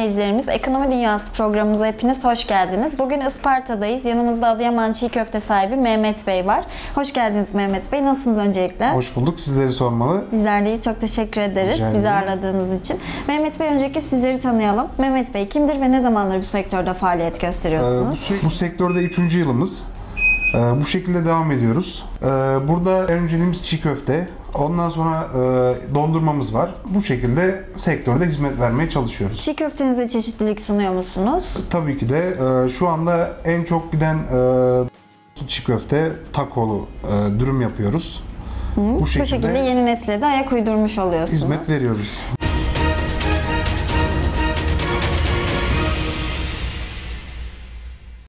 izleyicilerimiz, Ekonomi Dünyası programımıza hepiniz hoş geldiniz. Bugün Isparta'dayız. Yanımızda Adıyaman Çiğ Köfte sahibi Mehmet Bey var. Hoş geldiniz Mehmet Bey. Nasılsınız öncelikle? Hoş bulduk. Sizleri sormalı. Bizler deyiz. Çok teşekkür ederiz bizi ağırladığınız için. Mehmet Bey, öncelikle sizleri tanıyalım. Mehmet Bey kimdir ve ne zamandır bu sektörde faaliyet gösteriyorsunuz? Bu sektörde 3. yılımız. Bu şekilde devam ediyoruz. Burada önceliğimiz çiğ köfte. Ondan sonra dondurmamız var. Bu şekilde sektörde hizmet vermeye çalışıyoruz. Çiğ köftenize çeşitlilik sunuyor musunuz? Tabii ki de şu anda en çok giden çiğ köfte, takolu dürüm yapıyoruz. Bu şekilde yeni nesile de ayak uydurmuş oluyorsunuz. Hizmet veriyoruz.